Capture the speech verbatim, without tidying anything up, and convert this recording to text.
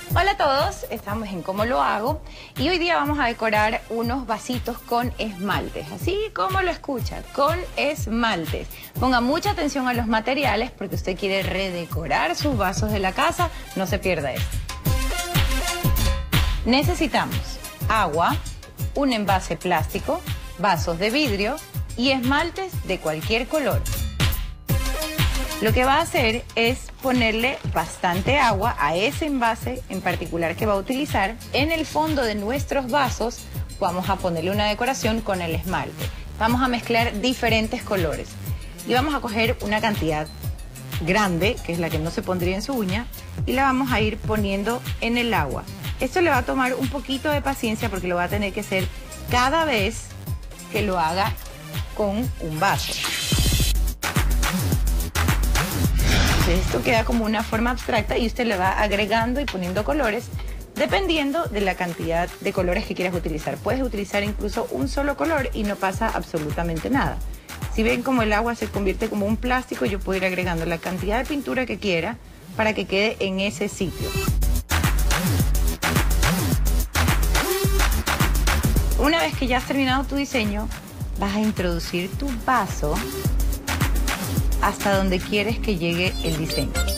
Hola a todos, estamos en Cómo lo hago y hoy día vamos a decorar unos vasitos con esmaltes, así como lo escucha, con esmaltes. Ponga mucha atención a los materiales porque usted quiere redecorar sus vasos de la casa, no se pierda esto. Necesitamos agua, un envase plástico, vasos de vidrio y esmaltes de cualquier color. Lo que va a hacer es ponerle bastante agua a ese envase en particular que va a utilizar. En el fondo de nuestros vasos vamos a ponerle una decoración con el esmalte. Vamos a mezclar diferentes colores y vamos a coger una cantidad grande, que es la que no se pondría en su uña, y la vamos a ir poniendo en el agua. Esto le va a tomar un poquito de paciencia porque lo va a tener que hacer cada vez que lo haga con un vaso. Esto queda como una forma abstracta y usted le va agregando y poniendo colores dependiendo de la cantidad de colores que quieras utilizar. Puedes utilizar incluso un solo color y no pasa absolutamente nada. Si ven como el agua se convierte como un plástico, yo puedo ir agregando la cantidad de pintura que quiera para que quede en ese sitio. Una vez que ya has terminado tu diseño, vas a introducir tu vaso hasta donde quieres que llegue el diseño.